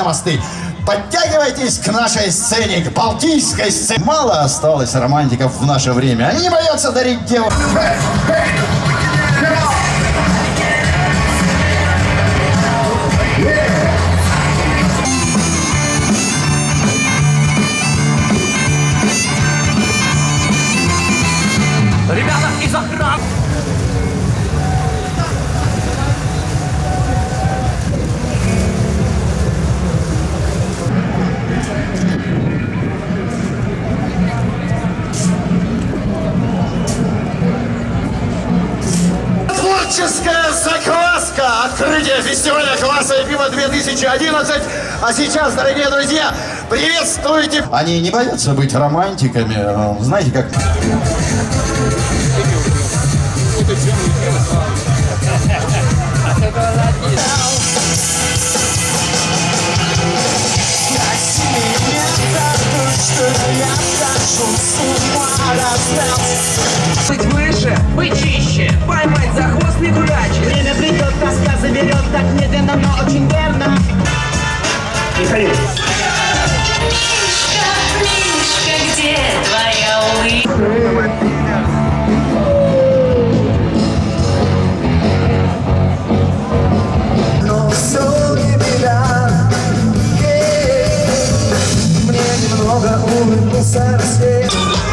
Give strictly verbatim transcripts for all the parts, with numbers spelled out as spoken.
мосты. Подтягивайтесь к нашей сцене, к балтийской сцене. Мало осталось романтиков в наше время. Они не боятся дарить девушкам. Ребята из охраны! Творческая закваска! Открытие фестиваля «Кваса и пива две тысячи одиннадцать». А сейчас, дорогие друзья, приветствуйте! Они не боятся быть романтиками. Знаете, как... Быть выше, быть чище, поймать за хвост не дурачь. Время придет, тоска заберет, так медленно, но очень верно. Михаил. Мишка, Мишка, где твоя улыбка? Но все не беда. Мне немного улыбнулся рассвет.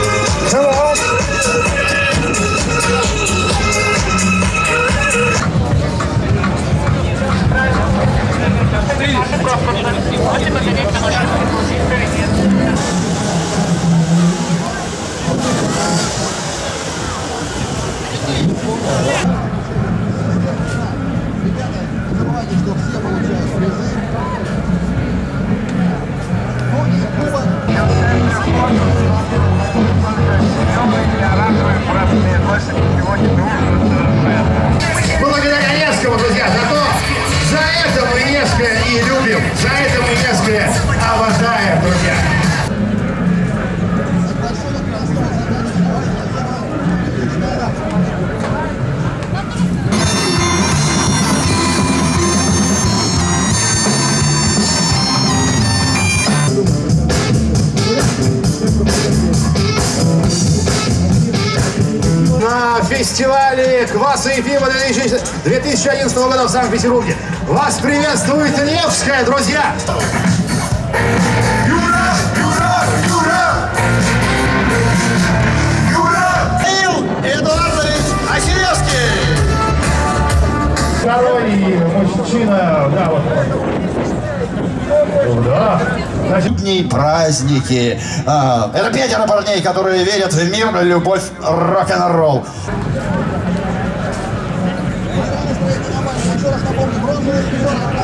Благодаря Невскому, друзья, за то, за это мы Невское и любим, за это мы Невское обожаем, друзья. На фестивале «Кваса и пива» две тысячи одиннадцатого года в Санкт-Петербурге. Вас приветствует Невская, друзья! Юра! Юра! Юра! Юра! Михаил Эдуардович Осиневский! Второй мужчина, да, вот. Да. Дни, праздники. А, это пятеро парней, которые верят в мир, любовь, рок-н-ролл. Еще раз напомню, бронзовый призер